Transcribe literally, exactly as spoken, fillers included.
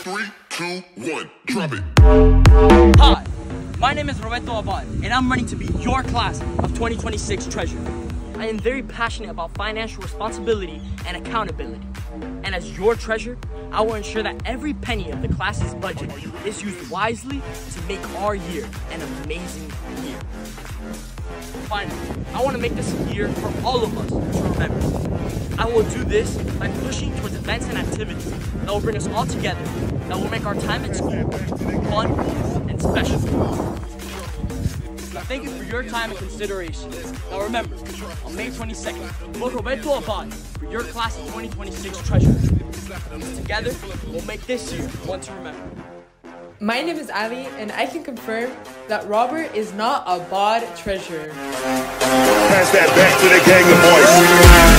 three, two, one, drop it. Hi, my name is Roberto Abad, and I'm running to be your class of twenty twenty-six treasurer. I am very passionate about financial responsibility and accountability. And as your treasurer, I will ensure that every penny of the class's budget is used wisely to make our year an amazing year. Finally, I want to make this a year for all of us to remember. I will do this by pushing towards events and activities that will bring us all together, that will make our time at school fun and special. Now, thank you for your time and consideration. Now remember, on May twenty-second, vote Roberto Abad for your class of twenty twenty-six treasurer. Together, we'll make this year one to remember. My name is Ali, and I can confirm that Robert is not a bod treasurer. Pass that back to the gang of boys.